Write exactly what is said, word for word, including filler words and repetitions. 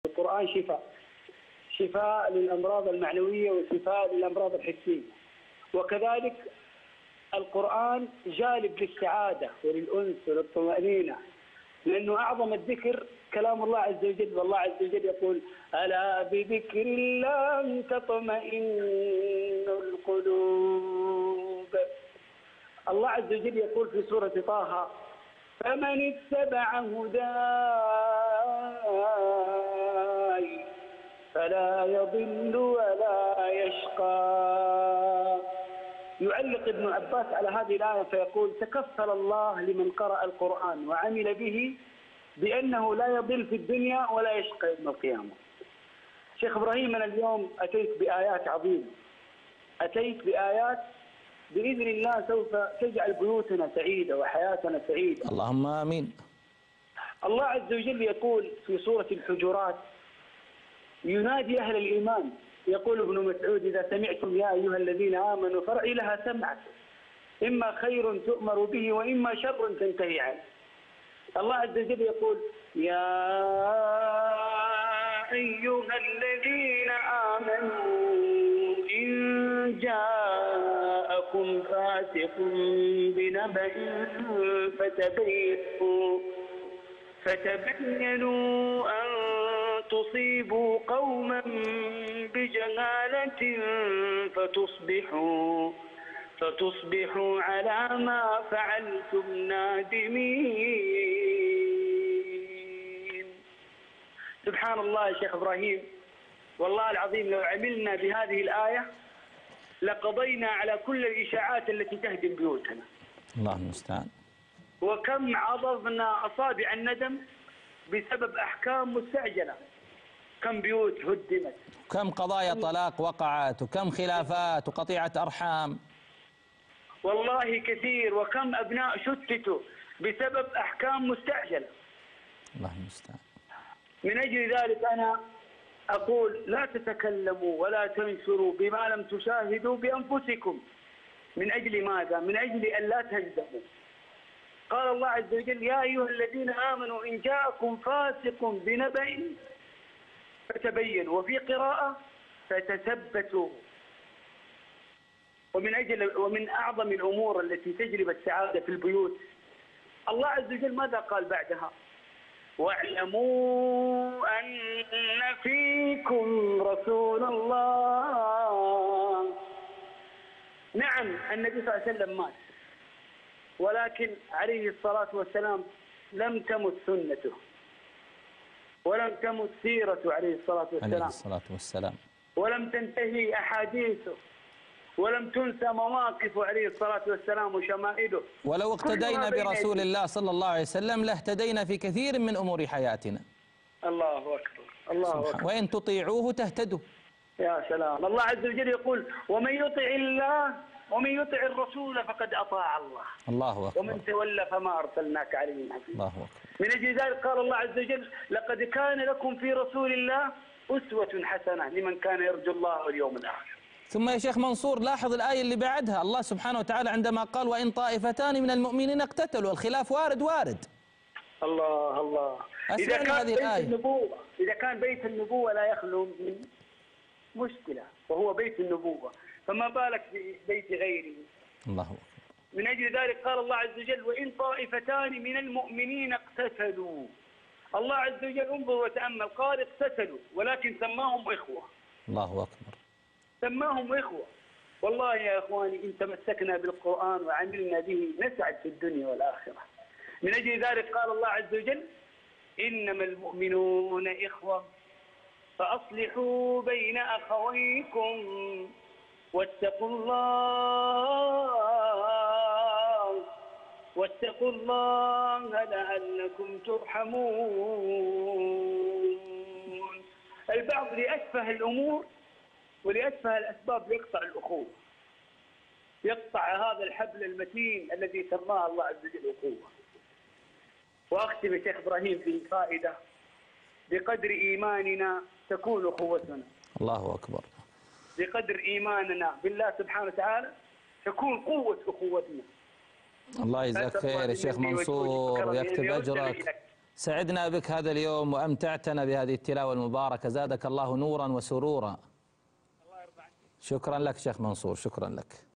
القرآن شفاء، شفاء للأمراض المعنوية وشفاء للأمراض الحسية، وكذلك القرآن جالب للسعادة وللأنس وللطمأنينة، لأنه أعظم الذكر كلام الله عز وجل، والله عز وجل يقول: ألا بذكر الله تطمئن القلوب. الله عز وجل يقول في سورة طه: فمن اتبع هداي فلا يضل ولا يشقى. يعلق ابن عباس على هذه الآية فيقول: تكفل الله لمن قرأ القرآن وعمل به بأنه لا يضل في الدنيا ولا يشقى يوم القيامة. شيخ إبراهيم، أنا اليوم أتيت بآيات عظيمة، أتيت بآيات بإذن الله سوف تجعل بيوتنا سعيدة وحياتنا سعيدة. اللهم آمين. الله عز وجل يقول في سورة الحجرات، ينادي أهل الإيمان، يقول ابن مسعود: إذا سمعتم يا أيها الذين آمنوا فارعوا لها سمعا، إما خير تؤمر به وإما شر تنتهي عنه. الله عز وجل يقول: يا أيها الذين آمنوا إن جاءكم فاسق بنبأ فتبينوا فتبينوا أن تصيبوا قوما بجهالة فتصبحوا فتصبحوا على ما فعلتم نادمين. سبحان الله يا شيخ إبراهيم، والله العظيم لو عملنا بهذه الآية لقضينا على كل الإشاعات التي تهدم بيوتنا. الله المستعان. وكم عضضنا أصابع الندم بسبب أحكام مستعجلة، كم بيوت هدمت، كم قضايا طلاق وقعت، وكم خلافات وقطيعة أرحام، والله كثير، وكم أبناء شتتوا بسبب أحكام مستعجلة. الله المستعان. من أجل ذلك أنا أقول: لا تتكلموا ولا تنشروا بما لم تشاهدوا بأنفسكم. من أجل ماذا؟ من أجل أن لا تهزموا. قال الله عز وجل: يا أيها الذين آمنوا إن جاءكم فاسق بنبأ فتبينوا، وفي قراءة فتثبتوا. ومن أجل ومن أعظم الأمور التي تجلب السعادة في البيوت، الله عز وجل ماذا قال بعدها؟ واعلموا أن فيكم رسول الله. نعم، النبي صلى الله عليه وسلم مات، ولكن عليه الصلاة والسلام لم تمت سنته، ولم تمت سيرته عليه الصلاة والسلام، عليه الصلاة والسلام، ولم تنتهي أحاديثه، ولم تنسى مواقفه عليه الصلاة والسلام وشمائله. ولو اقتدينا برسول الله صلى الله عليه وسلم لاهتدينا في كثير من أمور حياتنا. الله أكبر، الله أكبر. وإن تطيعوه تهتدوا. يا سلام. الله عز وجل يقول: ومن يطع الله ومن يطع الرسول فقد أطاع الله. الله أكبر. ومن تولى فما أرسلناك عليهم حفيظا. الله أكبر. من أجل ذلك قال الله عز وجل: لقد كان لكم في رسول الله أسوة حسنة لمن كان يرجو الله واليوم الآخر. ثم يا شيخ منصور لاحظ الآية اللي بعدها، الله سبحانه وتعالى عندما قال: وإن طائفتان من المؤمنين اقتتلوا، الخلاف وارد وارد. الله الله. إذا كان هذه بيت الآية. النبوة إذا كان بيت النبوة لا يخلو من مشكلة وهو بيت النبوة، فما بالك ببيت غيره. الله أكبر. من أجل ذلك قال الله عز وجل: وإن طائفتان من المؤمنين اقتتلوا. الله عز وجل انظر وتأمل، قال اقتتلوا ولكن سماهم إخوة. الله أكبر. سماهم إخوة. والله يا إخواني إن تمسكنا بالقرآن وعملنا به نسعد في الدنيا والآخرة. من أجل ذلك قال الله عز وجل: إنما المؤمنون إخوة فأصلحوا بين أخويكم واتقوا الله واتقوا الله لعلكم ترحمون. البعض لأتفه الأمور ولأتفه الأسباب يقطع الأخوة، يقطع هذا الحبل المتين الذي سماه الله عز وجل أخوة. وأختم يا شيخ إبراهيم في فائدة: بقدر إيماننا تكون أخوتنا. الله أكبر. بقدر إيماننا بالله سبحانه وتعالى تكون قوة أخوتنا. الله يجزاك خير يا شيخ منصور ويكتب أجرك. سعدنا بك هذا اليوم وأمتعتنا بهذه التلاوة المباركة، زادك الله نورا وسرورا. الله يرضى عنك. شكرا لك شيخ منصور، شكرا لك.